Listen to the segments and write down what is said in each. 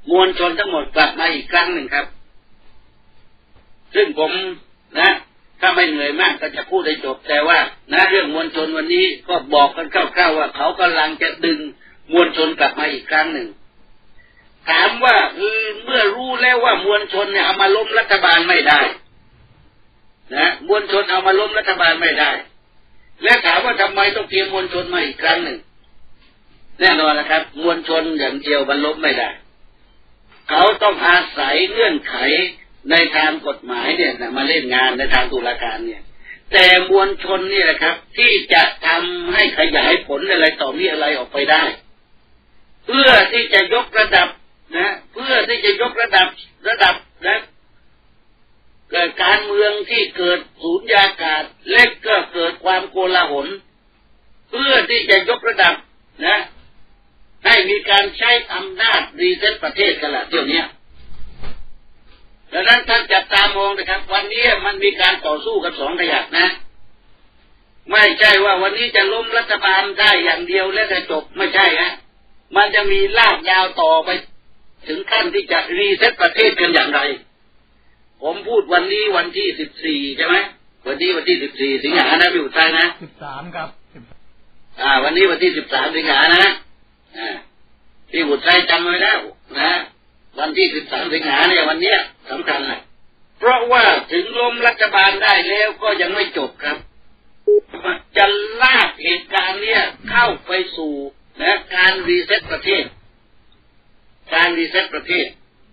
มวลชนทั้งหมดกลับมาอีกครั้งหนึ่งครับซึ่งผมนะถ้าไม่เหนื่อยมากก็จะพูดให้จบแต่ว่านะเรื่องมวลชนวันนี้ก็บอกกันคร่าวๆว่าเขากำลังจะดึงมวลชนกลับมาอีกครั้งหนึ่งถามว่าเมื่อรู้แล้วว่ามวลชนเนี่ยเอามาล้มรัฐบาลไม่ได้นะมวลชนเอามาล้มรัฐบาลไม่ได้และถามว่าทำไมต้องเตรียมมวลชนมาอีกครั้งหนึ่งแน่นอนนะครับมวลชนอย่างเดียวมันล้มไม่ได้เขาต้องอาศัยเงื่อนไขในทางกฎหมายเนี่ยมาเล่นงานในทางตุลาการเนี่ยแต่มวลชนนี่แหละครับที่จะทำให้ขยายผลอะไรต่อมีอะไรออกไปได้เพื่อที่จะยกระดับนะเพื่อที่จะยกระดับนะเกิดการเมืองที่เกิดสูญญากาศเล็กก็เกิดความโกลาหลเพื่อที่จะยกระดับนะให้มีการใช้อำนาจรีเซ็ตประเทศกันละเดี๋ยวนี้ดังนั้นท่านจับตามองนะครับวันนี้มันมีการต่อสู้กันสองขยักนะไม่ใช่ว่าวันนี้จะล้มรัฐบาลได้อย่างเดียวแล้วจะจบไม่ใช่ฮะมันจะมีลากยาวต่อไปถึงขั้นที่จะรีเซ็ตประเทศกันอย่างไรผมพูดวันนี้วันที่14ใช่ไหมวันที่14สิงหานะพี่อุทัยนะ 13ครับวันนี้วันที่13สิงหานะพี่อุทัยจำไว้แล้วนะวันที่13สิงหาเนี่ยวันเนี้ยสำคัญนะเพราะว่าถึงล้มรัฐบาลได้แล้วก็ยังไม่จบครับจะลากเหตุการณ์เนี้ยเข้าไปสู่นะการรีเซ็ตประเทศการรีเซ็ตประเทศ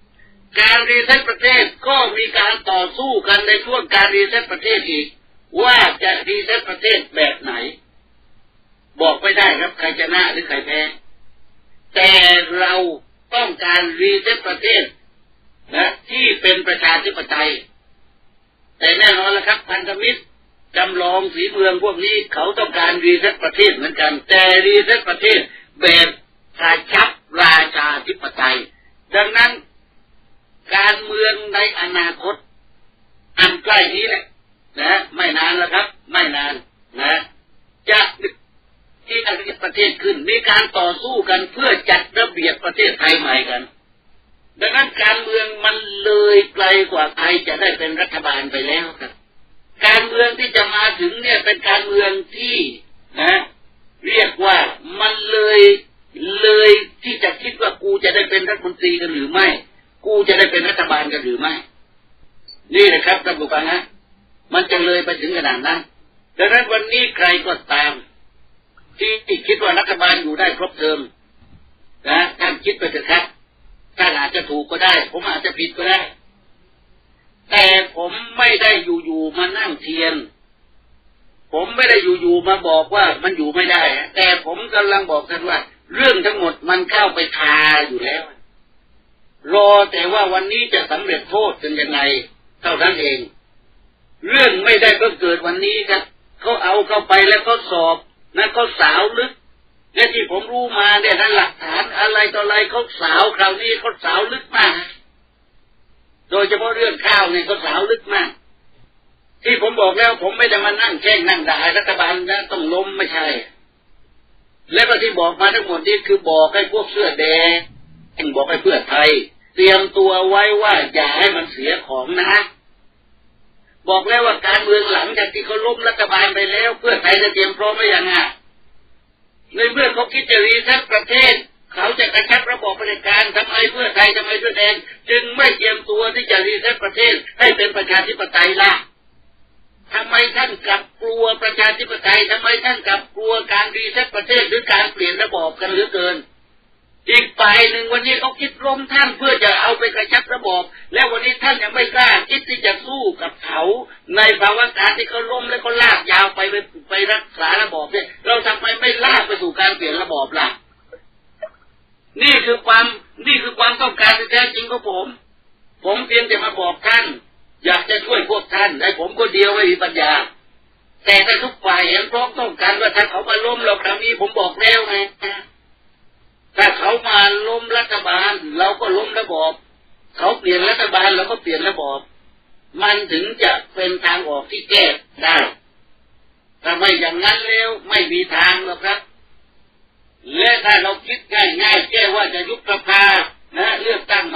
ก็มีการต่อสู้กันในช่วงการรีเซ็ตประเทศอีกว่าจะรีเซ็ตประเทศแบบไหนบอกไม่ได้ครับใครชนะหรือใครแพ้แต่เราต้องการรีเซ็ตประเทศนะที่เป็นประชาธิปไตยแต่แน่นอนแล้วครับพันธมิตรจำลองสีเมืองพวกนี้เขาต้องการรีเซ็ตประเทศเหมือนกันแต่รีเซ็ตประเทศแบบราชาธิปไตยดังนั้นการเมืองในอนาคตอันใกล้นี้แหละนะไม่นานแล้วครับไม่นานนะจะที่ประเทศขึ้นมีการต่อสู้กันเพื่อจัดระเบียบประเทศไทยใหม่กันดังนั้นการเมืองมันเลยไกลกว่าใครจะได้เป็นรัฐบาลไปแล้วครับการเมืองที่จะมาถึงเนี่ยเป็นการเมืองที่นะเรียกว่ามันเลยที่จะคิดว่ากูจะได้เป็นรัฐมนตรีกันหรือไม่กูจะได้เป็นรัฐบาลกันหรือไม่นี่นะครับท่านผู้ฟังนะมันจะเลยไปถึงขนาดนั้นดังนั้นวันนี้ใครก็ตามที่คิดว่ารัฐบาลอยู่ได้ครบเทอมนะท่านคิดไปเถอะครับท่านอาจจะถูกก็ได้ผมอาจจะผิดก็ได้แต่ผมไม่ได้อยู่ๆมานั่งเทียนผมไม่ได้อยู่ๆมาบอกว่ามันอยู่ไม่ได้แต่ผมกำลังบอกท่านว่าเรื่องทั้งหมดมันเข้าไปคาอยู่แล้วรอแต่ว่าวันนี้จะสำเร็จโทษกันยังไงเท่านั้นเองเรื่องไม่ได้เพิ่งเกิดวันนี้ครับเขาเอาเข้าไปแล้วเขาสอบนะเขาสาวลึกและที่ผมรู้มาเนี่ยนั้นหลักฐานอะไรต่ออะไรเขาสาวคราวนี้เขาสาวลึกมากโดยเฉพาะเรื่องข้าวเนี่ยเขาสาวลึกมากที่ผมบอกแล้วผมไม่ได้มานั่งแช่งนั่งด่ารัฐบาลนะต้องล้มไม่ใช่และก็ที่บอกมาทั้งหมดนี้คือบอกให้พวกเสื้อแดงบอกให้เพื่อไทยเตรียมตัวไว้ว่าอย่าให้มันเสียของนะบอกแล้วว่าการเมืองหลังจากที่เขาล้มรัฐบาลไปแล้วเพื่อไทยจะเตรียมพร้อมไว้ยังไงในเมื่อเขาคิดจะรีเซ็ตประเทศเขาจะกระชับระบบเผด็จการทำไมเพื่อไทยทำไมเสื้อแดงจึงไม่เตรียมตัวที่จะรีเซ็ตประเทศให้เป็นประชาธิปไตยล่ะทำไมท่านกลับกลัวประชาธิปไตยทำไมท่านกลับกลัวการรีเซ็ตประเทศหรือการเปลี่ยนระบอบกันเหลือเกินอีกฝ่ายหนึ่งวันนี้เขาคิดล้มท่านเพื่อจะเอาไปกระชับระบบแล้ววันนี้ท่านยังไม่กล้าคิดที่จะสู้กับเขาในภาวะการที่เขาล้มและเขาลากยาวไปรักษาระบอบเนี่ยเราทำไมไม่ลากไปสู่การเปลี่ยนระบอบล่ะนี่คือความต้องการที่แท้จริงของผมเพียงแต่มาบอกท่านอยากจะช่วยพวกท่านแต่ผมก็เดียวไม่มีปัญญาแต่ถ้าทุกฝ่ายเห็นพร้อมต้องการว่าถ้าเขามาล้มเราคราวนี้ผมบอกแล้วไงถ้าเขามาล้มรัฐบาลเราก็ล้มระบอบเขาเปลี่ยนรัฐบาลเราก็เปลี่ยนระบอบมันถึงจะเป็นทางออกที่แก้ได้ถ้าไม่อย่างนั้นแล้วไม่มีทางหรอกครับและถ้าเราคิดง่ายๆแค่ว่าจะยุบสภานะเลือกตั้ง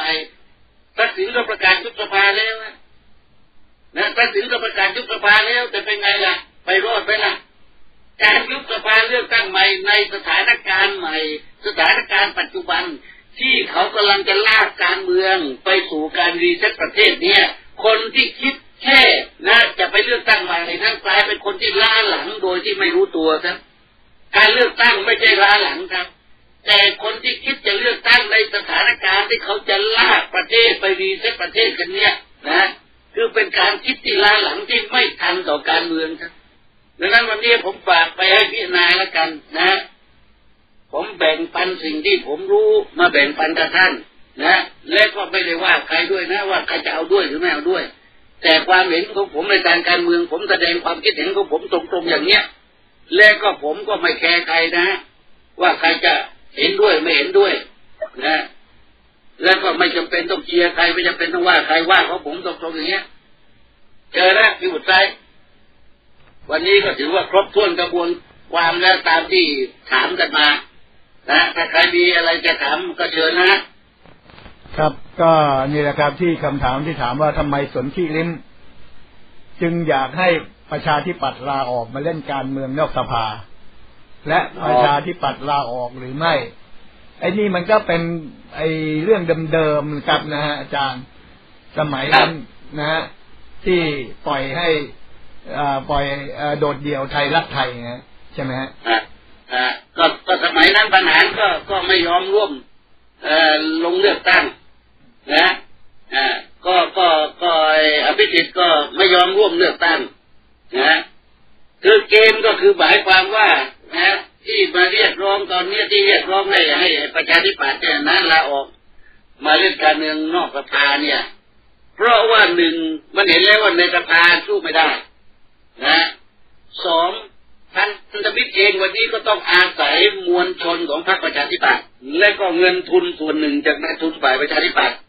ทักษิณก็ประกาศยุบสภาแล้วแต่เป็นไงล่ะไปรอดไปล่ะการยุบสภาเลือกตั้งใหม่ในสถานการณ์ใหม่สถานการณ์ปัจจุบันที่เขากำลังจะลากการเมืองไปสู่การรีเซ็ตประเทศเนี่ยคนที่คิดแค่นะจะไปเลือกตั้งใหม่นั้นกลายเป็นคนที่ล้าหลังโดยที่ไม่รู้ตัวครับการเลือกตั้งไม่ใช่ล้าหลังครับแต่คนที่คิดจะเลือกตั้งในสถานการณ์ที่เขาจะลากประเทศไปรีเซ็ตประเทศกันเนี่ยนะคือเป็นการคิดที่ล้าหลังที่ไม่ทันต่อการเมืองครับดังนั้นวันนี้ผมฝากไปให้พิจารณาแล้วกันนะผมแบ่งปันสิ่งที่ผมรู้มาแบ่งปันกับท่านนะและก็ไม่ได้ว่าใครด้วยนะว่าใครจะเอาด้วยหรือไม่เอาด้วยแต่ความเห็นของผมในการเมืองผมแสดงความคิดเห็นของผมตรงๆอย่างเนี้ยและก็ผมก็ไม่แคร์ใครนะว่าใครจะเห็นด้วยไม่เห็นด้วยนะแล้วก็ไม่จำเป็นต้องเชียร์ใครไม่จำเป็นต้องว่าใครว่าเขาผมตรงๆอย่างเงี้ยเจอแล้วพี่บุตรใจวันนี้ก็ถือว่าครบถ้วนกระบวนความแล้วตามที่ถามกันมานะถ้าใครมีอะไรจะถามก็เชิญนะครับก็นี่แหละครับที่คำถามที่ถามว่าทำไมสนธิลิ้มจึงอยากให้ประชาธิปัตย์ลาออกมาเล่นการเมืองนอกสภาและประชาธิปัตย์ลาออกหรือไม่ไอ้นี่มันก็เป็นไอ้เรื่องเดิมๆครับนะฮะอาจารย์สมัยนั้นนะฮะที่ปล่อยให้โดดเดี่ยวไทยรักไทยนะใช่ไหมฮะก็สมัยนั้นปัญหาก็ไม่ยอมร่วมลงเลือกตั้งนะก็อภิสิทธิ์ก็ไม่ยอมร่วมเลือกตั้งนะคือเกมก็คือหมายความว่านะที่มาเรียกร้องตอนนี้ที่เรียกร้องให้ประชาธิปัตย์เนี่ยนะลาออกมาเล่นการเมืองนอกสภาเนี่ยเพราะว่าหนึ่งมันเห็นแล้วว่าในสภาสู้ไม่ได้นะสองพันธมิตรเองวันนี้ก็ต้องอาศัยมวลชนของพรรคประชาธิปัตย์และก็เงินทุนส่วนหนึ่งจากนักทุนฝ่ายประชาธิปัตย์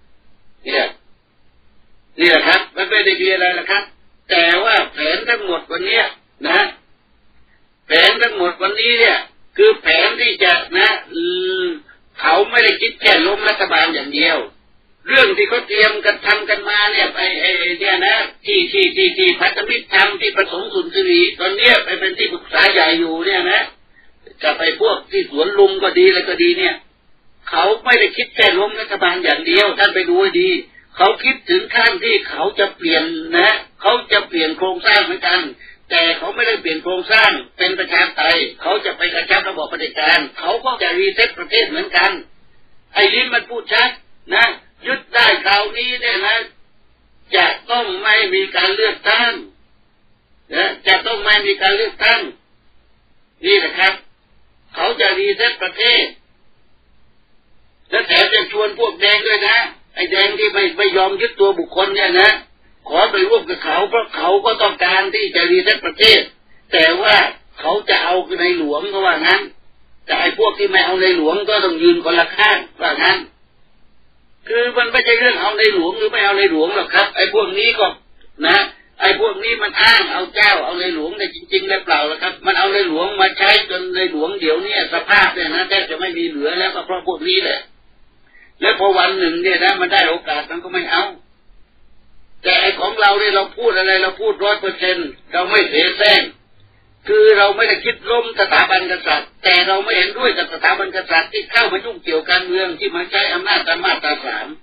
นี่แหละครับมันไม่ได้มีอะไรละครับแต่ว่าแผนทั้งหมดวันนี้นะแผนทั้งหมดวันนี้เนี่ยคือแผนที่จะนะเขาไม่ได้คิดแค่ล้มรัฐบาลอย่างเดียวเรื่องที่เขาเตรียมกันทำกันมาเนี่ยไปเนี่ยนะที่พัฒมิตรทำที่ประสงค์สุนทรีตอนเนี้ยไปเป็นที่ปรึกษาใหญ่อยู่เนี่ยนะจะไปพวกที่สวนลุมก็ดีอะไรก็ดีเนี่ยเขาไม่ได้คิดแค่ล้มรัฐบาลอย่างเดียวท่านไปดูให้ดีเขาคิดถึงขั้นที่เขาจะเปลี่ยนนะเขาจะเปลี่ยนโครงสร้างเหมือนกันแต่เขาไม่ได้เปลี่ยนโครงสร้างเป็นประชาธิปไตยเขาจะไปกระชับระบอบเผด็จการเขาก็จะรีเซ็ตประเทศเหมือนกันไอ้ลิ้นมันพูดชัดนะยึดได้คราวนี้เนี่ยนะจะต้องไม่มีการเลือกตั้งนะจะต้องไม่มีการเลือกตั้งนี่แหละครับเขาจะรีเซ็ตประเทศและแถมจะชวนพวกแดงด้วยนะไอ้แดงที่ไม่ยอมยึดตัวบุคคลเนี่ยนะขอไปร่วมกับเขาเพราะเขาก็ต้องการที่จะรีเซ็ตประเทศแต่ว่าเขาจะเอาในหลวงก็ว่างั้นแต่ไอ้พวกที่ไม่เอาในหลวงก็ต้องยืนคนละข้างว่างั้นคือมันไม่ใช่เรื่องเอาในหลวงหรือไม่เอาในหลวงหรอกครับไอ้พวกนี้ก็นะไอ้พวกนี้มันอ้างเอาเจ้าเอาในหลวงแต่จริงๆแล้วเปล่าล่ะครับมันเอาในหลวงมาใช้จนในหลวงเดี๋ยวนี้สภาพเนี่ยนะแทบจะไม่มีเหลือแล้วก็เพราะพวกนี้แหละแล้วพอวันหนึ่งเนี่ยนะมันได้โอกาสมันก็ไม่เอาแต่ไอ้ของเราเนี่ยเราพูดอะไรเราพูด100%เราไม่เสแสร้งคือเราไม่ได้คิดล้มสถาบันกษัตริย์แต่เราไม่เห็นด้วยกับสถาบันกษัตริย์ที่เข้ามายุ่งเกี่ยวการเมืองที่มาใช้อำนาจตามมาตรา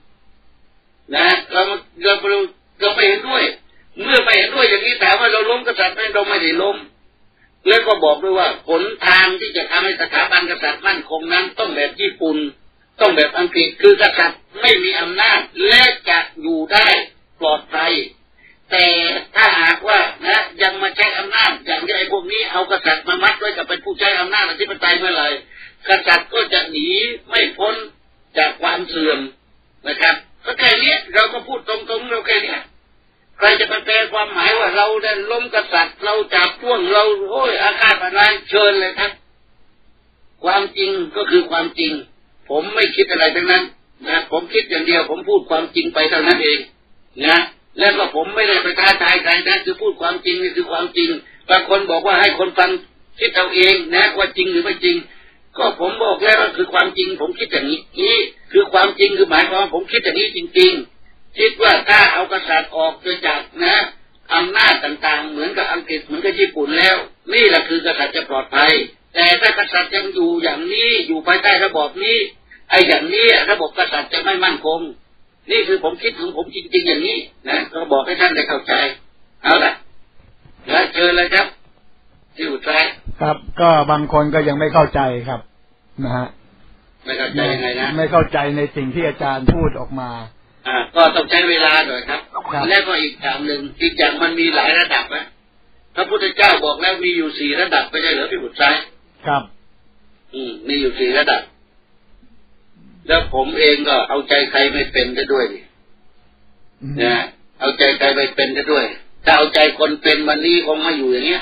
3นะเราไม่เห็นด้วยเมื่อไม่เห็นด้วยอย่างนี้ถามว่าเราล้มกษัตริย์ไหมเราไม่ได้ล้มแล้วก็บอกด้วยว่าหนทางที่จะทำให้สถาบันกษัตริย์มั่นคงนั้นต้องแบบญี่ปุ่นต้องแบบอังกฤษคือกษัตริย์ไม่มีอำนาจและจะอยู่ได้ปลอดภัยแต่ถ้าหากว่านะยังมาใช้อำนาจอย่างที่ไอ้พวกนี้เอากษัตริย์มามัดไว้กับเป็นผู้ใช้อำนาจอธิปไตยเมื่อไหร่กษัตริย์ก็จะหนีไม่พ้นจากความเสื่อมนะครับก็แค่นี้เราก็พูดตรงๆเราแค่นี้ใครจะไปแปลความหมายว่าเราได้ล้มกษัตริย์เราจับพ่วงเราโอ้ยอาฆาตอะไรเชิญเลยครับความจริงก็คือความจริงผมไม่คิดอะไรทั้งนั้นนะผมคิดอย่างเดียวผมพูดความจริงไปเท่านั้นเองนะแล้วก็ผมไม่ได้ไปท้าทายใครนะคือพูดความจริงนี่คือความจริงบางคนบอกว่าให้คนฟังคิดเอาเองนะว่าจริงหรือไม่จริงก็ผมบอกแล้วว่าคือความจริงผมคิดอย่างนี้นี่คือความจริงคือหมายความว่าผมคิดอย่างนี้จริงๆคิดว่าถ้าเอากษัตริย์ออกโดยจากนะอำนาจต่างๆเหมือนกับอังกฤษเหมือนกับญี่ปุ่นแล้วนี่แหละคือกษัตริย์จะปลอดภัยแต่ถ้ากษัตริย์ยังอยู่อย่างนี้อยู่ภายใต้ระบอบนี้ไอ้อย่างนี้ระบบกษัตริย์จะไม่มั่นคงนี่คือผมคิดของผมจริงๆอย่างนี้นะก็บอกให้ท่านได้เข้าใจเอาล่ะแล้วเจอเลยครับที่อุทัยครับก็บางคนก็ยังไม่เข้าใจครับนะฮะไม่เข้าใจยังไงนะไม่เข้าใจในสิ่งที่อาจารย์พูดออกมาก็ต้องใช้เวลาหน่อยครับและก็อีกอย่างหนึ่งอีกอย่างมันมีหลายระดับนะพระพุทธเจ้าบอกแล้วมีอยู่4ระดับไม่ใช่เหรอพี่บุตรชัยครับมีอยู่4ระดับแล้วผมเองก็เอาใจใครไม่เป็นซะด้วยนะเอาใจใครไม่เป็นซะด้วยถ้าเอาใจคนเป็นวันนี้คงไม่อยู่อย่างเงี้ย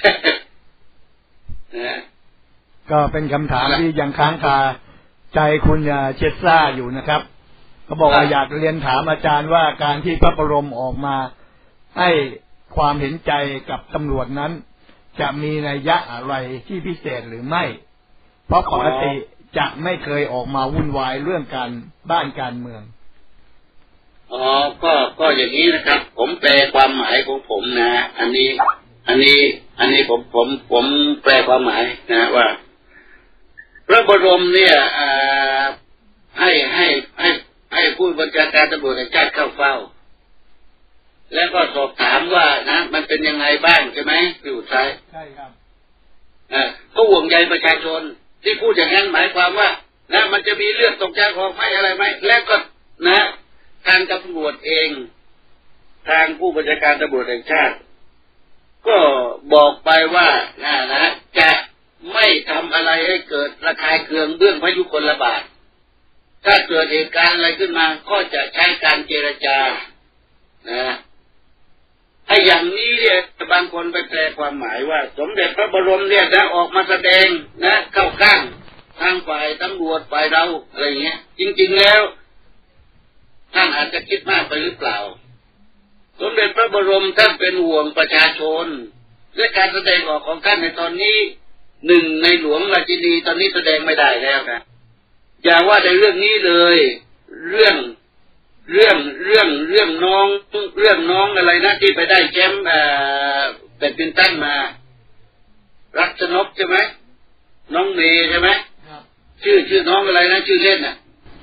นะก็เป็นคำถามที่ยังค้างคาใจคุณเชษซ่าอยู่นะครับเขาบอกว่าอยากเรียนถามอาจารย์ว่าการที่พระบรมออกมาให้ความเห็นใจกับตำรวจนั้นจะมีนัยยะอะไรที่พิเศษหรือไม่เพราะปกติจะไม่เคยออกมาวุ่นวายเรื่องการบ้านการเมืองก็อย่างนี้นะครับผมแปลความหมายของผมนะอันนี้ผมแปลความหมายนะว่าพระบรมเนี่ยให้ผู้บัญชาการตำรวจแห่งชาติเข้าเฝ้าแล้วก็สอบถามว่านะมันเป็นยังไงบ้างใช่ไหมพี่อุทัยใช่ครับก็ห่วงใยประชาชนที่พูดอย่างนั้นหมายความว่านะมันจะมีเลือดตกยางออกไหมอะไรไหมแล้วก็นะทางตำรวจเองทางผู้บัญชาการตำรวจแห่งชาติก็บอกไปว่านะจะไม่ทำอะไรให้เกิดระคายเคืองเบื้องพยุคลบาทถ้าเกิดเหตุการณ์อะไรขึ้นมาก็จะใช้การเจรจานะไอ้อย่างนี้เนี่ยบางคนไปแปลความหมายว่าสมเด็จพระบรมเนี่ยนะออกมาแสดงนะเข้าข้างทางฝ่ายตำรวจฝ่ายเราอะไรเงี้ยจริงๆแล้วท่านอาจจะคิดมากไปหรือเปล่าสมเด็จพระบรมท่านเป็นห่วงประชาชนและการแสดงออกของท่านในตอนนี้หนึ่งในหลวงราชินีตอนนี้แสดงไม่ได้แล้วนะอย่าว่าในเรื่องนี้เลยเรื่องน้องอะไรนะที่ไปได้แชมป์แบดมินตันมารัชนกใช่ไหมน้องเมย์ใช่ไหมชื่อน้องอะไรนะชื่อเล่นน่ะ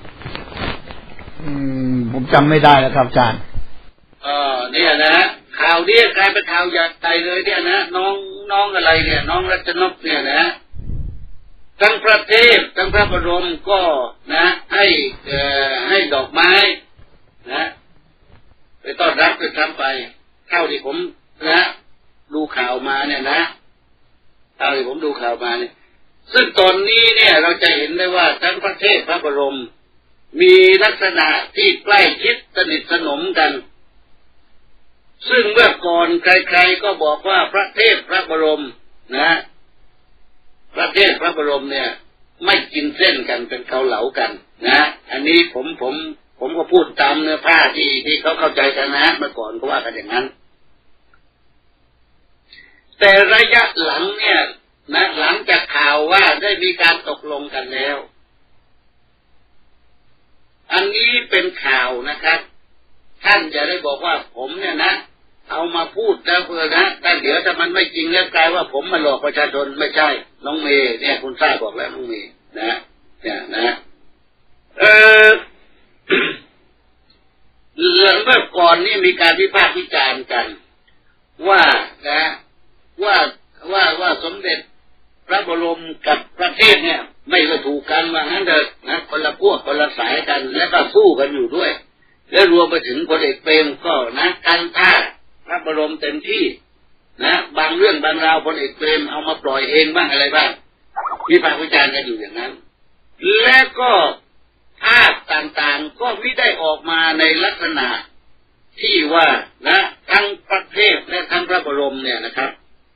ผมจำไม่ได้แล้วครับอาจารย์เนี่ยนะข่าวนี้กลายเป็นข่าวใหญ่เลยเนี่ยนะน้องอะไรเนี่ยน้องรัชนกเนี่ยนะทั้งประเทศทั้งพระบรมก็นะให้ดอกไม้นะไปต้อนรับด้วยซ้ำไปเท่าที่ผมนะดูข่าวมาเนี่ยนะเท่าที่ผมดูข่าวมาเนี่ยซึ่งตอนนี้เนี่ยเราจะเห็นได้ว่าทั้งประเทศพระบรมมีลักษณะที่ใกล้ชิดสนิทสนมกันซึ่งเมื่อก่อนใครๆก็บอกว่าพระเทพพระบรมนะประเทศพระบรมเนี่ยไม่กินเส้นกันเป็นเกาเหลากันนะอันนี้ผมก็พูดตามเนื้อผ้าที่เขาเข้าใจกันนะเมื่อก่อนก็ว่ากันอย่างนั้นแต่ระยะหลังเนี่ยนะหลังจากข่าวว่าได้มีการตกลงกันแล้วอันนี้เป็นข่าวนะครับท่านจะได้บอกว่าผมเนี่ยนะเอามาพูดแล้วเพื่อนะแต่เดี๋ยวถ้ามันไม่จริงแล้วกลายว่าผมมาหลอกประชาชนไม่ใช่น้องเมย์เนี่ยคุณทราบบอกแล้วน้องเมย์นะเนี่ยนะเมื่อก่อนนี่มีการวิพากษ์วิจารณ์กันว่านะว่าสมเด็จพระบรมกับประเทศเนี่ยไม่ก็ถูกกันว่างั้นเถอะนะคนละพวกคนละสายกันแล้วก็สู้กันอยู่ด้วยและรวมไปถึงพลเอกเปรมก็นะกันท่าพระบรมเต็มที่นะบางเรื่องบางราวพลเอกเปรมเอามาปล่อยเองบ้างอะไรบ้างวิพากษ์วิจารณ์กันอยู่อย่างนั้นและก็ภาพต่างๆก็ไม่ได้ออกมาในลักษณะที่ว่านะทั้งประเทศและทั้งพระบรมเนี่ยนะครับ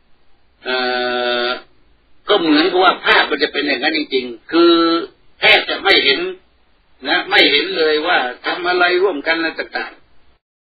ก็เหมือนกับว่าภาพมันจะเป็นอย่างนั้นจริงๆคือแทบจะไม่เห็นนะไม่เห็นเลยว่าทำอะไรร่วมกันอะไรต่าง